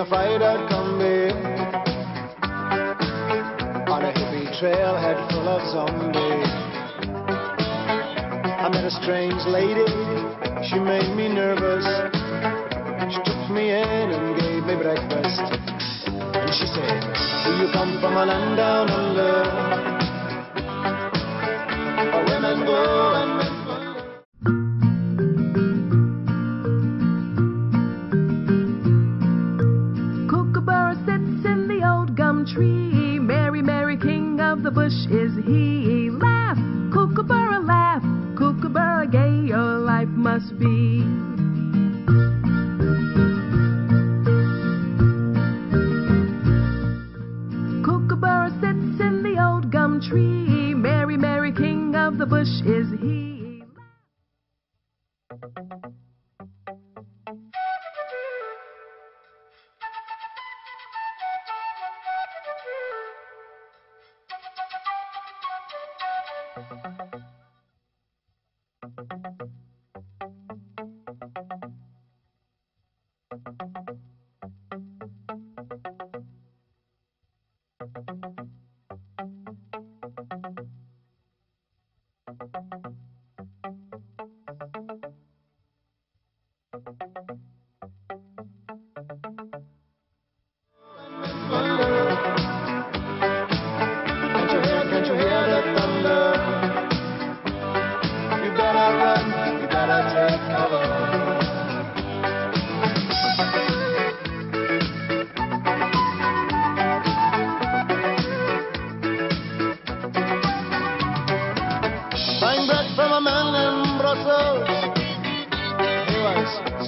a fried-out combi on a hippie trailhead full of zombies. I met a strange lady, she made me nervous. She took me in and gave me breakfast. And she said, do you come from a land down under, where women go and men wonder? Kookaburra sits in the old gum tree. Mary, Mary, king of the bush is he. Laugh, Kookaburra, laugh. Kookaburra, gay your life must be. Kookaburra sits in the old gum tree. Mary, Mary, king of the bush is he. Can't you hear the thunder? You better run, you better take cover. Buying bread from a man in Brussels. He was